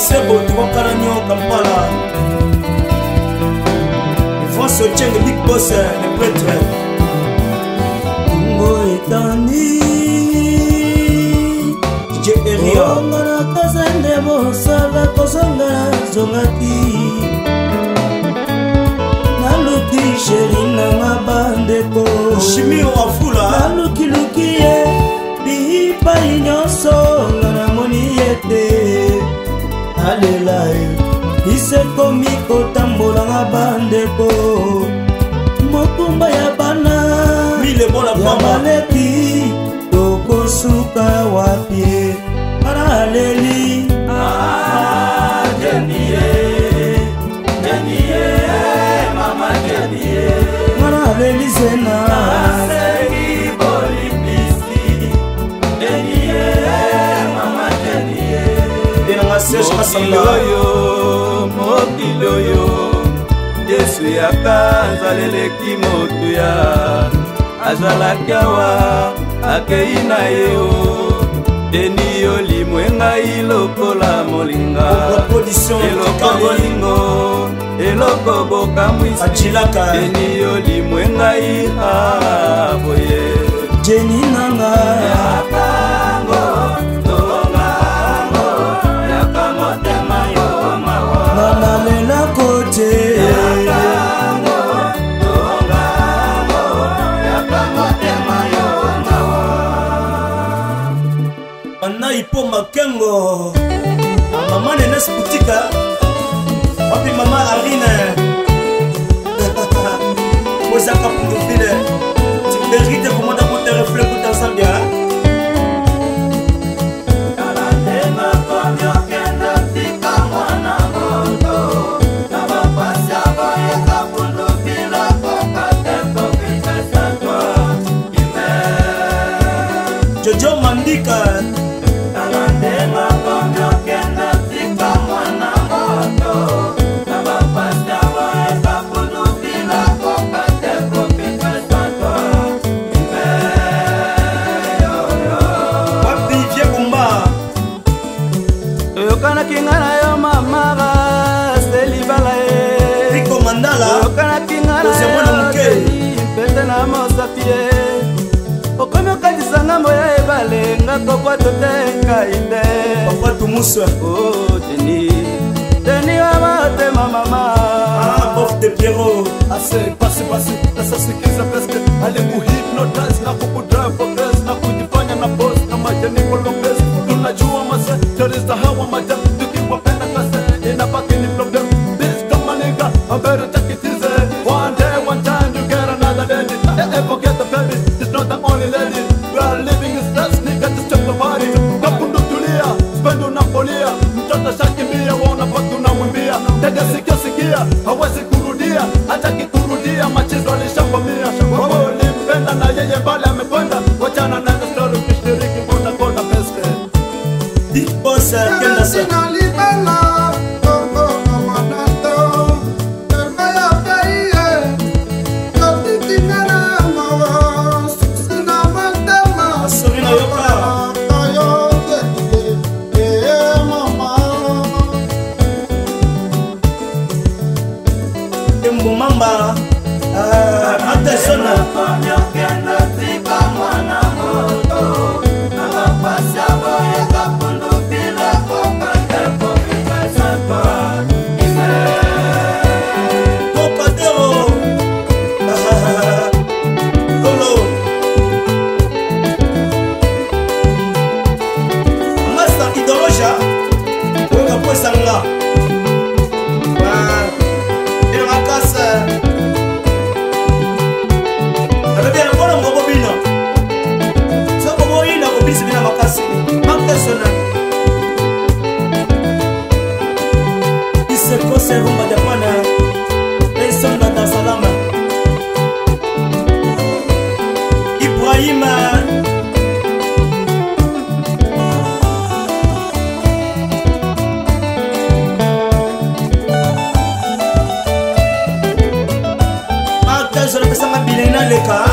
Sebo Tuwakaranyo Kampala. France Ocheng, Big Boss, le prêtre. Tungo etani DJ Eria Ongana kazende mosala kozonga zongati Naluki sheri nanga bandeko Shimi Wafula Naluki lukiye bihipa inyonso ngana moni yete Alelae isekomi kotambola nga bandeko Mokumba ya bana Mile Bola ya Pamba maleki tokosuka wapie paraleli Jenie, mama Jenie, paraleli zena Segi Bolipisi, Jenie, mama Jenie, Denanga Serge Kasanga Mokiloyo, Yesu yakanza leleki motuya, azalakawa akei na yo, Deni olimwenga ilokola molinga, eloko bolingo, eloko bokamwisi, Deni olimwenga ihaboye, Jeni nanga yakango, tongango, yakamotema yo mawa, nanalela kote yakango, tongango, yakamotema yo mawa. Ana Ipo Makengo Mama Nenes Boutika Papi Mama Arine Mozaka Pundufile Tu mérites comment d'avoir tes reflets pour ta Zambia Jojo Mandika Kingana yo mama selibala e Rico Mandala Okana kingana yo pete na mosapie Okomi okatisa ngambo ya ebale ngako kwa totenga inde Papa Tumuswa Oh Deni wa motema mama Ah Bof de Pierrot Assez passé na sasa sikiza presque ale kuhypnotize na kukudrive progress na kujifanya na boss na majani Lopez tunajua mase terista hawa majani tukiwapenda kase inabaki ni problem this kama nigga I better take it easy one day one time you get another lady forget the baby it's not the only lady we are living in stress nigga just check the body kapundu tulia spend unapolia mtoto shakimbia waona patu unamwimbia tega sikia hawezi kurudia hata kikurudia machizo alishavamia wao ulimpenda na yeye bali amekwenda wachana na story kishiriki mbona kona peske Big Boss Kenda Sa Sorina Yoka Embo Mamba Atesona Rumba de Pana, Esson Dar es Salaam, Ibrahima, Ata Zora Pesama Bilena Leka.